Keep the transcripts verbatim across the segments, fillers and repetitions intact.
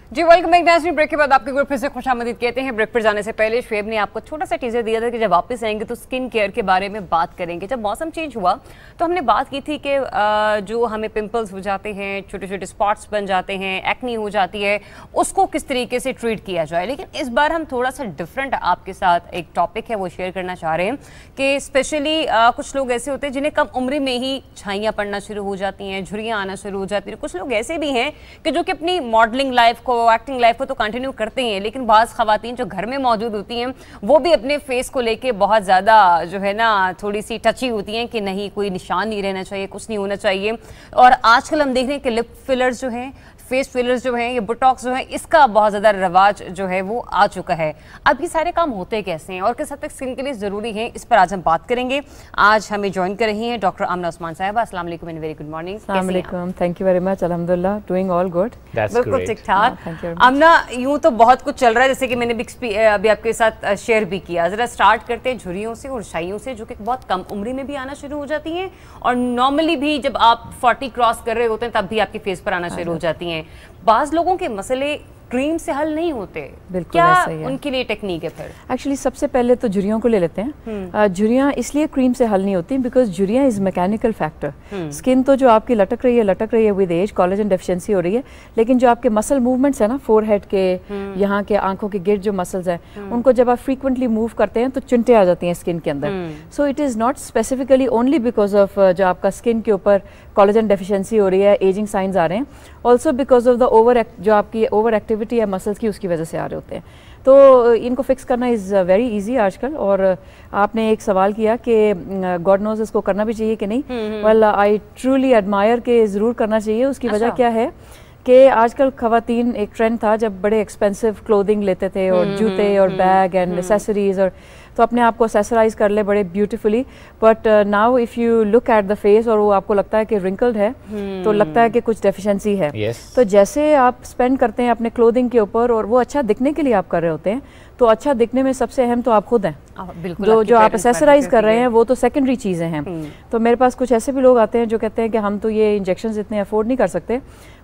जी welcome back. National break के बाद आपके ग्रुप फिर से खुशामदीद कहते हैं। ब्रेक पर जाने से पहले शुएब ने आपको छोटा सा टीजर दिया था कि जब वापस आएंगे तो स्किन केयर के बारे में बात करेंगे। जब मौसम चेंज हुआ तो हमने बात की थी कि जो हमें पिंपल्स हो जाते हैं, छोटे छोटे स्पॉट्स बन जाते हैं, एक्नी हो जाती है, उसको किस तरीके से ट्रीट किया जाए। लेकिन इस बार हम थोड़ा सा डिफरेंट आपके साथ एक टॉपिक है वो शेयर करना चाह रहे हैं कि स्पेशली कुछ लोग ऐसे होते हैं जिन्हें कम उम्र में ही छाइयाँ पड़ना शुरू हो जाती हैं, झुर्रियाँ आना शुरू हो जाती हैं। कुछ लोग ऐसे भी हैं कि जो कि अपनी मॉडलिंग लाइफ को, एक्टिंग लाइफ को तो कंटिन्यू करते हैं, लेकिन बाज़ ख़वातीन जो घर में मौजूद होती हैं वो भी अपने फेस को लेके बहुत ज़्यादा जो है ना थोड़ी सी टची होती हैं कि नहीं कोई निशान नहीं रहना चाहिए, कुछ नहीं होना चाहिए। और आजकल हम देख रहे हैं कि लिप फिलर्स जो हैं, फेस फिलर्स जो हैं, ये बोटॉक्स जो है, इसका बहुत ज़्यादा रवाज जो है वो आ चुका है। अब ये सारे काम होते कैसे हैं और किस हद तक स्किन के लिए ज़रूरी हैं, इस पर आज हम बात करेंगे। आज हमें ज्वाइन कर रही हैं डॉक्टर आमना उस्मान साहिबा। अस्सलाम वालेकुम एंड वेरी गुड मॉर्निंग। अस्सलाम वालेकुम, थैंक यू वेरी मच। अल्हम्दुलिल्लाह, डूइंग ऑल गुड। बिल्कुल ठीक ठाक। आमना, यूँ तो बहुत कुछ चल रहा है जैसे कि मैंने भी अभी आपके साथ शेयर भी किया। ज़रा स्टार्ट करते हैं झुर्रियों से और छाइयों से, जो कि बहुत कम उम्र में भी आना शुरू हो जाती हैं और नॉर्मली भी जब आप फोर्टी क्रॉस कर रहे होते हैं तब भी आपके फेस पर आना शुरू हो जाती हैं। बाज़ लोगों के मसले क्रीम से हल नहीं होते, बिल्कुल क्या ऐसा ही है। उनके लिए टेक्निक है फिर? एक्चुअली सबसे पहले तो झुर्रियों को ले लेते हैं। झुर्रियाँ इसलिए क्रीम से हल नहीं होती बिकॉज झुर्रियाँ इज मैकेनिकल फैक्टर। स्किन तो जो आपकी लटक रही है लटक रही है विद एज, कोलेजन डेफिशिएंसी हो रही है, लेकिन जो आपके मसल मूवमेंट्स है ना, फोरहेड के, यहाँ के आंखों के गिर्द जो मसल्स हैं, उनको जब आप फ्रीक्वेंटली मूव करते हैं तो चिंटे आ जाती हैं स्किन के अंदर। So it is not specifically only because of जो आपका स्किन के ऊपर कोलेजन डेफिशिएंसी हो रही है, एजिंग साइंस आ रहे हैं, also because of the over जो आपकी ओवर एक्टिविटी है मसल्स की, उसकी वजह से आ रहे होते हैं। तो इनको फिक्स करना इज़ वेरी इजी आजकल। और आपने एक सवाल किया कि गॉड नोज इसको करना भी चाहिए कि नहीं। वेल आई ट्रूली एडमायर के ज़रूर करना चाहिए। उसकी वजह क्या है कि आजकल खवातीन एक ट्रेंड था जब बड़े एक्सपेंसिव क्लोथिंग लेते थे और जूते और बैग एंड एसेसरीज, और तो अपने आप को एसेसराइज कर ले बड़े beautifully, but now if you look at the face और वो आपको लगता है कि रिंकल्ड है hmm. तो लगता है कि कुछ डेफिशिएंसी है। yes. तो जैसे आप स्पेंड करते हैं अपने क्लोथिंग के ऊपर और वो अच्छा दिखने के लिए आप कर रहे होते हैं, तो अच्छा दिखने में सबसे अहम तो आप खुद हैं। जो जो आप एसेसराइज कर रहे हैं वो तो सेकेंडरी चीज़ें हैं। hmm. तो मेरे पास कुछ ऐसे भी लोग आते हैं जो कहते हैं कि हम तो ये इंजेक्शंस इतने अफोर्ड नहीं कर सकते।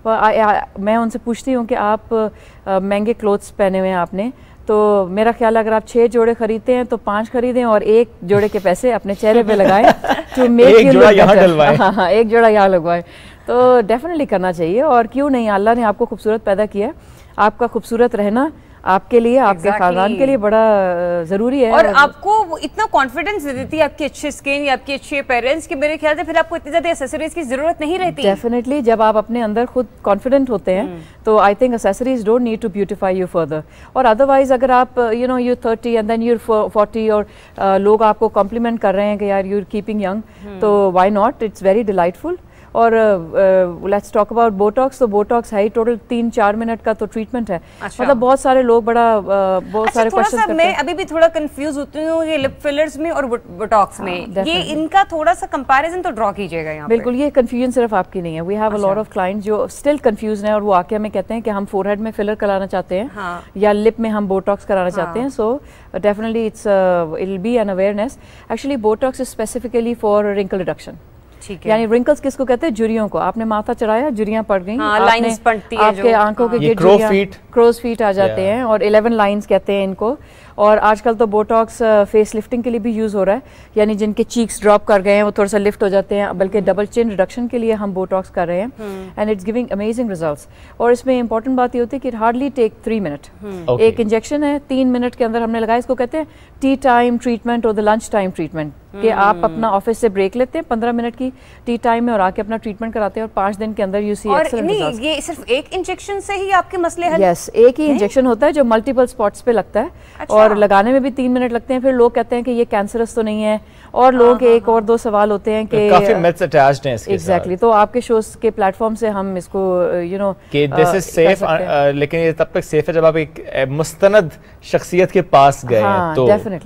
मैं उनसे पूछती हूँ कि आप महंगे क्लोथ्स पहने हुए हैं आपने, तो मेरा ख्याल है अगर आप छह जोड़े खरीदते हैं तो पांच खरीदें और एक जोड़े के पैसे अपने चेहरे पे लगाएं तो मेक एक जोड़ा यहाँ डलवाएं। हाँ हाँ एक जोड़ा यहाँ लगवाएं। तो डेफिनेटली करना चाहिए। और क्यों नहीं, अल्लाह ने आपको खूबसूरत पैदा किया है, आपका खूबसूरत रहना आपके लिए, आपके exactly. खानदान के लिए बड़ा जरूरी है। और आपको वो इतना कॉन्फिडेंस दे देती है आपकी अच्छी स्किन या आपकी अच्छे पेरेंट्स की, मेरे ख्याल से फिर आपको इतनी ज्यादा एक्सेसरीज की जरूरत नहीं रहती। डेफिनेटली जब आप अपने अंदर खुद कॉन्फिडेंट होते हैं hmm. तो I think accessories don't need to beautify you further. और अदरवाइज अगर आप you know you thirty and then you forty और uh, लोग आपको कॉम्प्लीमेंट कर रहे हैं कि यार यू कीपिंग यंग, तो why not, it's very delightful. और लेट्स टॉक अबाउट बोटॉक्स। तो बोटॉक्स है टोटल तीन चार मिनट का तो ट्रीटमेंट है। अच्छा। मतलब बहुत सारे लोग बड़ा uh, बहुत अच्छा, सारे क्वेश्चन करते हैं। मैं अभी भी थोड़ा कंफ्यूज होती हूँ ये लिप फिलर्स में और बोटॉक्स में। हाँ, ये इनका थोड़ा सा कंपैरिजन तो ड्रॉ कीजिएगा यहाँ। बिल्कुल, ये कंफ्यूजन सिर्फ आपकी नहीं है। We have a lot of clients जो स्टिल कंफ्यूज हैं और वो आके हमें कहते हैं कि हम फोरहेड में फिलर कराना चाहते हैं हाँ. या लिप में हम बोटॉक्स कराना हाँ. चाहते हैं। So definitely it's it will be an awareness. Actually Botox is specifically for wrinkle reduction. यानी रिंकल्स किसको कहते हैं? झुर्रियों को। आपने माथा चढ़ाया, झुर्रियां पड़ गई, हाँ, लाइन्स पड़ती है, आपके आंखों के गिर्द क्रोज फीट आ जाते हैं और इलेवन लाइंस कहते हैं इनको। और आजकल तो बोटॉक्स फेस लिफ्टिंग के लिए भी यूज़ हो रहा है, यानी जिनके चीक्स ड्रॉप कर गए हैं वो थोड़ा सा लिफ्ट हो जाते हैं, बल्कि डबल चिन रिडक्शन के लिए हम बोटॉक्स कर रहे हैं and it's giving amazing results. और इसमें इंपॉर्टेंट बात ये होती है कि हार्डली टेक थ्री मिनट। एक इंजेक्शन है, तीन मिनट के अंदर हमने लगाया। इसको कहते हैं टी टाइम ट्रीटमेंट और द लंच टाइम ट्रीटमेंट, कि आप अपना ऑफिस से ब्रेक लेते हैं पंद्रह मिनट की टी टाइम में और आके अपना ट्रीटमेंट कराते हैं और पाँच दिन के अंदर यू सी एक्सीलेंट रिजल्ट्स। ये सिर्फ एक इंजेक्शन से ही आपके मसले हल? यस, एक ही इंजेक्शन होता है जो मल्टीपल स्पॉट्स पे लगता है। अच्छा। और लगाने में भी तीन मिनट लगते हैं। फिर लोग कहते हैं कि ये कैंसरस तो नहीं है, और लोगों के एक और दो सवाल होते हैं कि काफी मिथ्स अटैच्ड हैं इसके साथ। एग्जैक्टली। तो आपके शोज के प्लेटफॉर्म से हम इसको यू नो कि दिस इज सेफ, लेकिन ये तब तक सेफ है जब आप एक मुस्तनद शख्सियत के पास गए हैं। तो definitely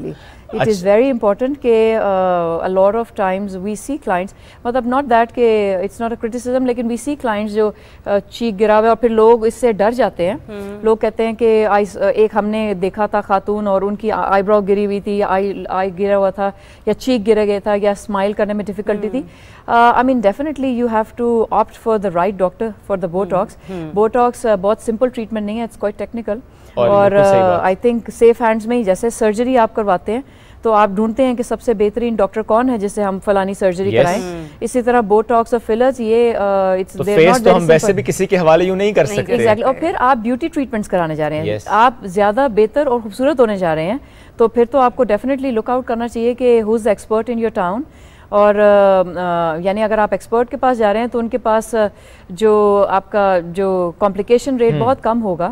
it is very important कि a lot of times we see clients, मतलब नॉट दैट के इट्स नॉट अ क्रिटिसिज्म, लेकिन वी सी क्लाइंट्स जो uh, चीख गिरा हुआ और फिर लोग इससे डर जाते हैं। hmm. लोग कहते हैं कि आई एक हमने देखा था खातून और उनकी आईब्रो गिरी हुई थी, आई आई गिरा हुआ था, या चीख गिरा गया था, या स्माइल करने में डिफिकल्टी hmm. थी। I mean definitely you have to opt for the right doctor for the Botox. Botox बहुत सिंपल ट्रीटमेंट नहीं है, इट्स क्वाइट टेक्निकल, और आई थिंक सेफ हैंड्स में ही, जैसे सर्जरी आप करवाते हैं तो आप ढूंढते हैं कि सबसे बेहतरीन डॉक्टर कौन है जिससे हम फलानी सर्जरी yes. कराएं, इसी तरह बोटॉक्स और फिलर्स ये इट्स देयर नॉट, तो हम वैसे भी किसी के हवाले यूं नहीं कर सकते। एग्जैक्टली। और फिर आप ब्यूटी ट्रीटमेंट्स कराने जा रहे हैं, yes. आप ज्यादा बेहतर और खूबसूरत होने जा रहे हैं, तो फिर तो आपको डेफिनेटली लुक आउट करना चाहिए कि who is expert in your town. और uh, यानी अगर आप एक्सपर्ट के पास जा रहे हैं तो उनके पास uh, जो आपका जो कॉम्प्लिकेशन रेट बहुत कम होगा,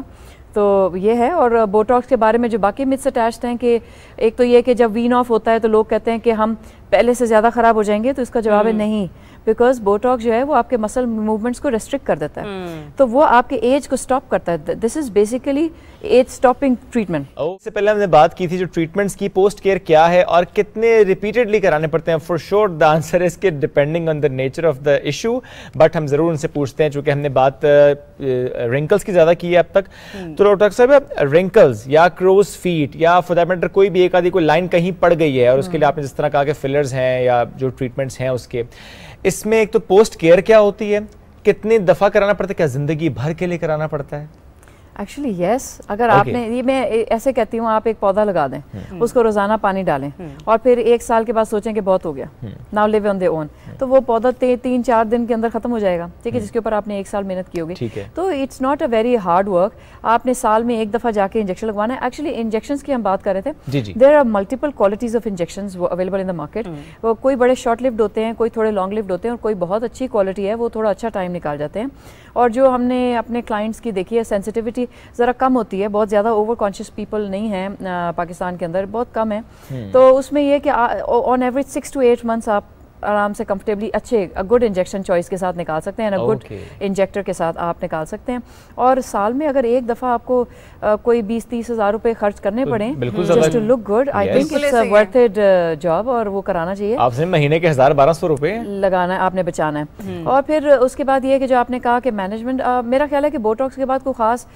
तो ये है। और बोटॉक्स के बारे में जो बाकी मिथ्स अटैच्ड हैं कि एक तो ये कि जब वीन ऑफ होता है तो लोग कहते हैं कि हम पहले से ज़्यादा ख़राब हो जाएंगे, तो इसका जवाब है नहीं, बिकॉज बोटॉक्स जो है वो आपके मसल मूवमेंट्स को रेस्ट्रिक्ट कर देता है, hmm. तो वो आपके एज को स्टॉप करता है। This is basically age stopping treatment. इससे पहले हमने बात की थी जो ट्रीटमेंट्स की, पोस्ट केयर क्या है और कितने रिपीटेडली कराने पड़ते हैं। For sure the answer is के depending on the nature of the issue, but हम जरूर उनसे पूछते हैं, चूंकि हमने बात रिंकल्स uh, की ज्यादा की है अब तक। hmm. तो डॉक्टर साहब, रिंकल्स या क्रोज फीट या फॉर दैट मैटर कोई भी एक आदि कोई लाइन कहीं पड़ गई है और उसके लिए आपने जिस तरह कहा कि फिलर्स हैं या जो ट्रीटमेंट्स हैं उसके, इसमें एक तो पोस्ट केयर क्या होती है, कितनी दफ़ा कराना पड़ता है, क्या ज़िंदगी भर के लिए कराना पड़ता है? एक्चुअली यस yes, अगर okay. आपने ये मैं ऐसे कहती हूँ, आप एक पौधा लगा दें, hmm. उसको रोजाना पानी डालें, hmm. और फिर एक साल के बाद सोचें कि बहुत हो गया, now live on their own, तो वो पौधा तीन चार दिन के अंदर खत्म हो जाएगा, ठीक है, जिसके ऊपर आपने एक साल मेहनत की होगी। तो it's not a very hard work. आपने साल में एक दफा जाके इंजेक्शन लगवाना है। एक्चुअली इंजेक्शंस की हम बात कर रहे थे, there are multiple qualities of injections available in the market. वो कोई बड़े शॉर्ट लिव्ड होते हैं, कोई थोड़े लॉन्ग लिव्ड होते हैं, और कोई बहुत अच्छी क्वालिटी है, वो थोड़ा अच्छा टाइम निकाल जाते हैं। और जो हमने अपने क्लाइंट्स की देखी है, सेंसिटिविटी ज़रा कम होती है, बहुत ज़्यादा ओवर कॉन्शियस पीपल नहीं है पाकिस्तान के अंदर, बहुत कम है। तो उसमें यह कि on average six to eight months आप आराम से कंफर्टेबली अच्छे गुड इंजेक्शन चॉइस के साथ निकाल सकते हैं, गुड इंजेक्टर के साथ आप निकाल सकते हैं। और साल में अगर एक दफ़ा आपको uh, कोई बीस तीस हज़ार रुपए खर्च करने पड़े just to look good, I think it's a worth it job, और वो कराना चाहिए। आपसे महीने के हज़ार बारह सौ रुपए लगाना है, आपने बचाना है। और फिर उसके बाद ये कि जो आपने कहा कि मैनेजमेंट, uh, मेरा ख्याल है कि बोटॉक्स के बाद कोई ख़ास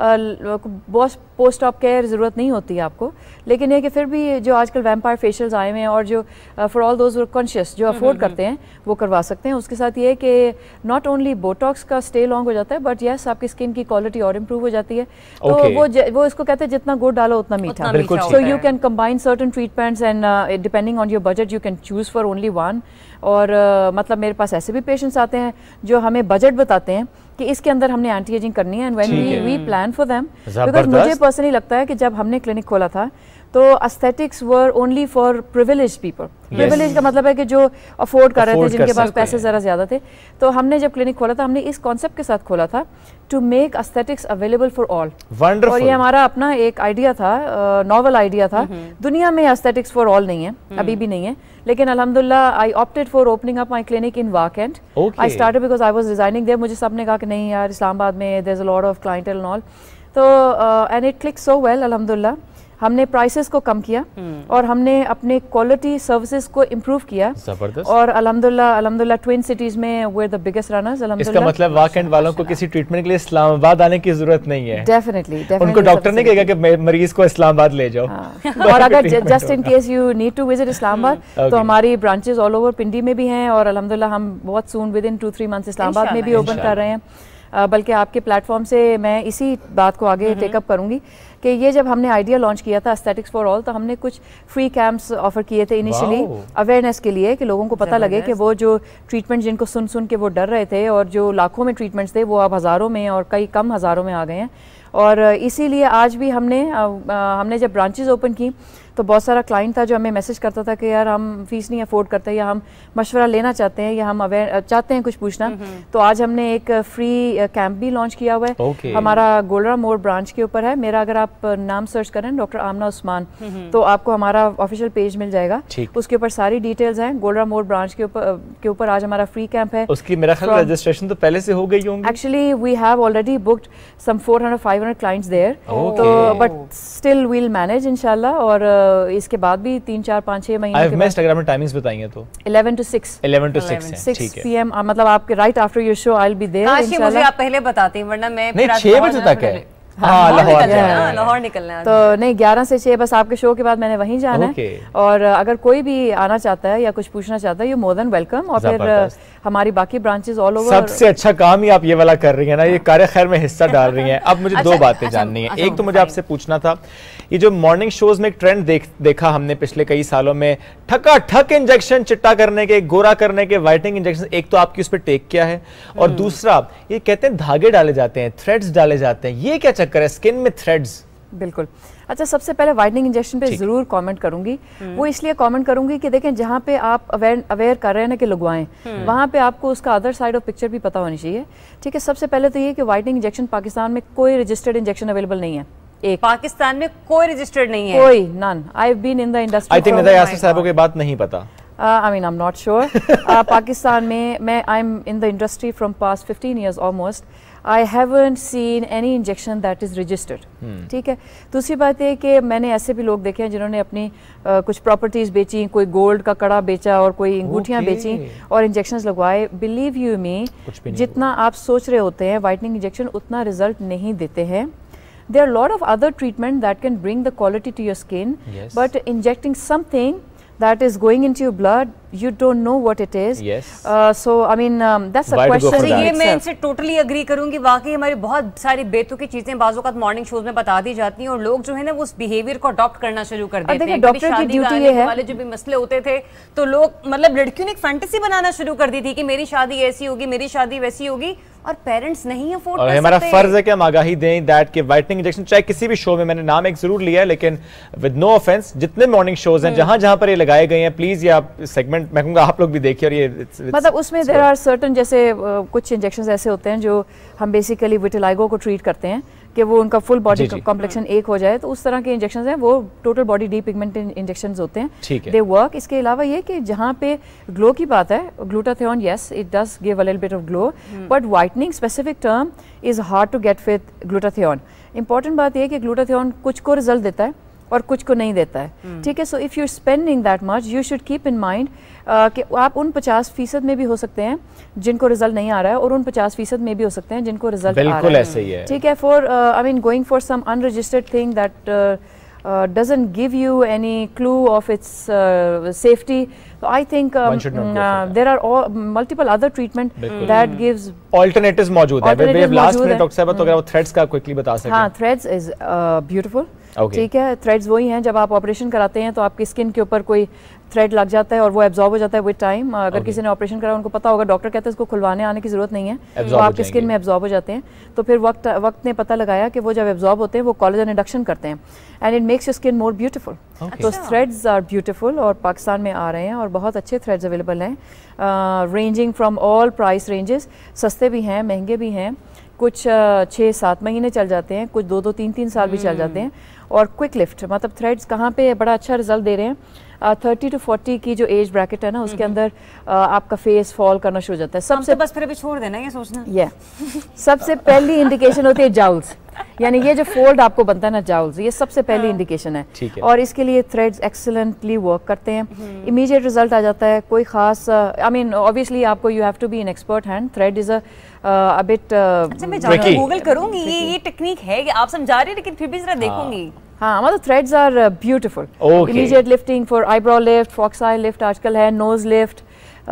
पोस्ट ऑप केयर ज़रूरत नहीं होती है आपको, लेकिन ये कि फिर भी जो आजकल वैम्पायर फेशियल्स आए हुए हैं और जो फॉर ऑल दोज कॉन्शियस जो अफोर्ड करते हैं वो करवा सकते हैं। उसके साथ ये कि नॉट ओनली बोटॉक्स का स्टे लॉन्ग हो जाता है, बट यस आपकी स्किन की क्वालिटी और इम्प्रूव हो जाती है। तो okay. वो वो इसको कहते हैं जितना गुड़ डालो उतना मीठा। So you can combine certain treatments and depending on your budget you can choose for only one. और uh, मतलब मेरे पास ऐसे भी पेशेंट्स आते हैं जो हमें बजट बताते हैं कि इसके अंदर हमने एंटी एजिंग करनी है, and when we we plan for them, because मुझे पर्सनली लगता है कि जब हमने क्लिनिक खोला था तो aesthetics were only for privileged people. Privilege का मतलब है कि जो अफोर्ड कर रहे थे, जिनके पास पैसे जरा ज्यादा थे। तो हमने जब क्लिनिक खोला था, हमने इस कॉन्सेप्ट के साथ खोला था to make aesthetics available for all. और ये हमारा अपना एक आइडिया था, नॉवल आइडिया था। दुनिया में एस्थेटिक्स फॉर ऑल नहीं है, अभी भी नहीं है, लेकिन अल्हम्दुलिल्लाह I opted for opening up my clinic in vacant. I started because I was resigning there. मुझे सबने कहा कि नहीं यार, इस्लामाबाद में there is a lot of clientele and all, तो and it click so well. अल्हम्दुलिल्लाह हमने प्राइसेस को कम किया hmm. और हमने अपने क्वालिटी सर्विसेज को इम्प्रूव किया। जबरदस्त। और अल्हम्दुलिल्लाह अल्हम्दुलिल्लाह ट्विन सिटीज में वे द बिगेस्ट रनर्स। इसका मतलब वाकेंट वालों को किसी ट्रीटमेंट के लिए इस्लामाबाद आने की जरूरत नहीं है। डेफिनेटली डेफिनेटली उनको डॉक्टर नहीं कहेगा कि मरीज को इस्लामाबाद ले जाओ। और अगर just in case you need to visit Islamabad तो हमारी ब्रांचेस ऑल ओवर पिंडी में भी हैं, और अल्हम्दुलिल्लाह हम बहुत soon within two three months Islamabad में भी ओपन कर रहे हैं। बल्कि आपके प्लेटफॉर्म से मैं इसी बात को आगे टेकअप करूंगी कि ये जब हमने आइडिया लॉन्च किया था एस्थेटिक्स फॉर ऑल, तो हमने कुछ फ्री कैंप्स ऑफर किए थे इनिशियली अवेयरनेस के लिए, कि लोगों को पता लगे कि वो जो ट्रीटमेंट जिनको सुन सुन के वो डर रहे थे, और जो लाखों में ट्रीटमेंट्स थे वो अब हज़ारों में और कई कम हज़ारों में आ गए हैं। और इसीलिए आज भी हमने आ, आ, हमने जब ब्रांचेस ओपन की तो बहुत सारा क्लाइंट था जो हमें मैसेज करता था कि यार हम फीस नहीं अफोर्ड करते, या हम मशवरा लेना चाहते हैं, या हम अवेयर चाहते हैं कुछ पूछना। तो आज हमने एक फ्री कैंप भी लॉन्च किया हुआ है। okay. हमारा गोलरा मोड़ ब्रांच के ऊपर है। मेरा अगर आप नाम सर्च करें डॉक्टर आमना उस्मान तो आपको हमारा ऑफिशियल पेज मिल जाएगा, उसके ऊपर सारी डिटेल्स हैं। गोलरा मोड़ ब्रांच के ऊपर के ऊपर आज हमारा फ्री कैंप है। उसकी मेरा ख्याल रजिस्ट्रेशन तो पहले से हो गई होंगी। Actually we have already booked some four hundred five hundred clients there, तो बट स्टिल वील मैनेज इंशाल्लाह। और uh, इसके बाद भी तीन चार पाँच छः महीने के बाद अगर आपने टाइमिंग्स बताई हैं तो eleven to six eleven to six six P M मतलब आपके right after your show I will be there. मुझे आप पहले बताती हैं वरना मैं नहीं छह बजे तक है। हाँ, लाहौर लाहौर निकलना है तो नहीं ग्यारह से छह बस आपके शो के बाद मैंने वहीं जाना है। और अगर कोई भी आना चाहता है या कुछ पूछना चाहता है यू मोर देन वेलकम। और फिर हमारी बाकी ब्रांचेस ऑल ओवर। सबसे अच्छा काम ही आप ये वाला कर रही हैं ना, ये कार्य खैर में हिस्सा डाल रही हैं। अब मुझे दो बातें जाननी है। एक तो मुझे आपसे पूछना था, ये जो मॉर्निंग शोज में एक ट्रेंड देख देखा हमने पिछले कई सालों में, ठका ठक इंजेक्शन चिट्टा करने के, गोरा करने के, वाइटनिंग इंजेक्शन, एक तो आपकी उस पर टेक क्या है? और दूसरा ये कहते हैं धागे डाले जाते हैं, थ्रेड्स डाले जाते हैं, ये क्या चक्कर है स्किन में थ्रेड्स? बिल्कुल। अच्छा, सबसे पहले वाइटनिंग इंजेक्शन पे जरूर कमेंट करूंगी। वो इसलिए कमेंट करूंगी कि देखें जहाँ पे आप अवेयर अवेयर कर रहे हैं ना कि लगवाएं, वहाँ पे आपको उसका अदर साइड ऑफ पिक्चर भी पता होनी चाहिए। ठीक है, सबसे पहले तो ये कि वाइटनिंग इंजेक्शन पाकिस्तान में कोई रजिस्टर्ड इंजेक्शन अवेलेबल नहीं है। एक पाकिस्तान में कोई रजिस्टर्ड नहीं है, कोई none. I have been in the industry. I think Nida Yasir साहब को बात नहीं पता। I mean I am not sure. Pakistan में मैं I am in the industry from past fifteen years almost. I haven't seen any injection that is registered. ठीक है, दूसरी बात है कि मैंने ऐसे भी लोग देखे हैं जिन्होंने अपनी uh, कुछ प्रॉपर्टीज बेची, कोई गोल्ड का कड़ा बेचा और कोई अंगूठियां okay. बेची और इंजेक्शंस लगवाए। बिलीव यू मी, जितना आप सोच रहे होते हैं वाइटनिंग इंजेक्शन उतना रिजल्ट नहीं देते हैं। There are a lot of other treatment that can bring the quality to your skin, yes. but injecting something that is going into your blood, you don't know what it is. Yes. Uh, so I mean um, that's a Why question. ये मैं इनसे totally agree करूंगी। वाकई हमारी बहुत सारी बेतुकी चीजें बाज़-औक़ात morning shows में बता दी जाती हैं और लोग जो है ना वो उस बिहेवियर को अडॉप्ट करना शुरू कर देते हैं। डॉक्टर की ड्यूटी ये है, वाले जो भी मसले होते थे तो लोग मतलब लड़कियों ने एक फैंटेसी बनाना शुरू कर दी थी कि मेरी शादी ऐसी होगी, मेरी शादी वैसी होगी, और पेरेंट्स नहीं अफोर्ड कर सकते। हमारा फर्ज है कि हम आगाही दें दैट कि वाइटनिंग इंजेक्शन चाहे किसी भी शो में, मैंने नाम एक जरूर लिया है लेकिन विद नो ऑफेंस, जितने मॉर्निंग शोज हैं जहां जहां पर ये लगाए गए हैं, प्लीज ये आप सेगमेंट मैं कहूंगा आप लोग भी देखिए। और ये it's, it's, मतलब उसमें देयर आर सर्टेन जैसे uh, कुछ इंजेक्शंस ऐसे होते हैं जो हम बेसिकली विटिलाइगो को ट्रीट करते हैं कि वो उनका फुल बॉडी कॉम्प्लेक्शन एक हो जाए, तो उस तरह के इंजेक्शंस हैं, वो टोटल बॉडी डीपिगमेंट इंजेक्शंस होते हैं, दे वर्क। इसके अलावा ये कि जहाँ पे ग्लो की बात है, glutathione yes it does give a little bit of glow, but whitening specific term is hard to get with glutathione. Important बात यह कि ग्लूटाथियोन कुछ को रिजल्ट देता है और कुछ को नहीं देता है। ठीक है, so if you are spending that much you should keep in mind कि आप उन पचास फीसद में भी हो सकते हैं जिनको रिजल्ट नहीं आ रहा है और उन पचास फीसद में भी हो सकते हैं जिनको रिजल्ट आ रहा है। ऐसे ही है। ठीक है, for I mean going for some unregistered thing that doesn't give you any clue of its uh, safety, so I think um, uh, there are all, multiple other treatment that gives alternatives मौजूद है। वे last minute doctor साहब तो अगर वो threads का quickly बता सकें। हाँ, थ्रेड्स इज ब्यूटीफुल। ठीक है, थ्रेड्स वही हैं जब आप ऑपरेशन कराते हैं तो आपकी स्किन के ऊपर कोई थ्रेड लग जाता है और वो एब्जॉर्ब हो जाता है विद टाइम। अगर okay. किसी ने ऑपरेशन करा उनको पता होगा, डॉक्टर कहते हैं इसको खुलवाने आने की जरूरत नहीं है, तो आपकी स्किन में एब्जॉर्ब हो जाते हैं। तो फिर वक्त वक्त ने पता लगाया कि वो जब एब्जॉर्ब होते हैं वो कोलेजन इंडक्शन करते हैं and it makes your skin more beautiful. तो थ्रेड्स आर ब्यूटीफुल और पाकिस्तान में आ रहे हैं और बहुत अच्छे थ्रेड्स अवेलेबल हैं, ranging from all price ranges. सस्ते भी हैं, महंगे भी हैं, कुछ छः सात महीने चल जाते हैं, कुछ दो दो तीन तीन साल भी चल जाते हैं। और क्विक लिफ्ट मतलब थ्रेड्स कहाँ पे बड़ा अच्छा रिजल्ट दे रहे हैं, थर्टी टू फोर्टी की जो एज ब्रैकेट है ना उसके अंदर uh, आपका फेस फॉल करना शुरू हो जाता है। सबसे तो बस फिर अभी छोड़ देना ये सोचना। ये सबसे पहली इंडिकेशन होती है जाउल्स, यानी ये जो फोल्ड आपको बनता है ना जाउल्स, ये सबसे पहली इंडिकेशन है, है और इसके लिए थ्रेड्स एक्सीलेंटली वर्क करते हैं, इमीडिएट रिजल्ट आ जाता है। कोई खास आई मीन ऑब्वियसली आपको you have to be an expert hand, thread is a bit. अच्छा, मैं जाके गूगल करूंगी ये ये टेक्निक है कि आप समझा रहे हैं लेकिन फिर भी जरा देखूंगी। हाँ, मतलब threads are beautiful. Immediate lifting for eyebrow lift, fox eye lift आजकल है, नोज लिफ्ट,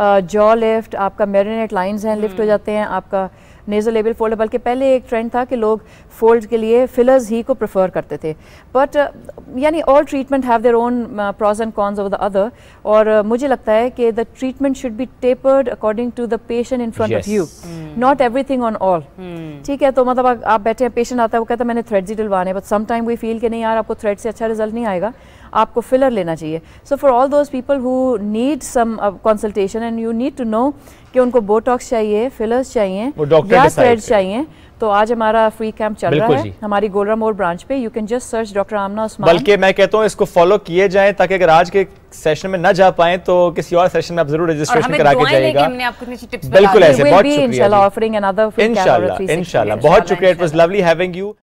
जॉ लिफ्ट, आपका मेरिनेट लाइंस हैं लिफ्ट हो जाते हैं, आपका नेजल लेबल फोल्ड। बल्कि पहले एक ट्रेंड था कि लोग फोल्ड के लिए फिलर्स ही को प्रेफर करते थे, बट यानी all treatment have their own pros and cons over the other. और uh, मुझे लगता है कि the treatment should be tapered according to the patient in front of you, not everything on all. ठीक है, तो मतलब आप बैठे हैं, पेशेंट आता है, वो कहता है मैंने थ्रेड्स ही डलवाने, but some time we feel कि नहीं यार आपको थ्रेड से अच्छा रिजल्ट नहीं आएगा, आपको फिलर लेना चाहिए। So for all those people who need some consultation and you need to know कि उनको बोटॉक्स चाहिए, फिलर्स चाहिए या थ्रेड्स चाहिए, तो आज हमारा फ्री कैंप चल रहा है हमारी गोलरा मोड़ ब्रांच पे। You can just search doctor Amna Usman. बल्कि मैं कहता हूँ इसको फॉलो किए जाएं ताकि अगर आज के सेशन में ना जा पाए तो किसी और सेशन में आप जरूर रजिस्ट्रेशन करा के जाइएगा। बिल्कुल ऐसे, बहुत शुक्रिया, इंशाल्लाह ऑफरिंग अनदर फ्री कैंप। इंशाल्लाह इंशाल्लाह बहुत शुक्रिया, it was lovely having you.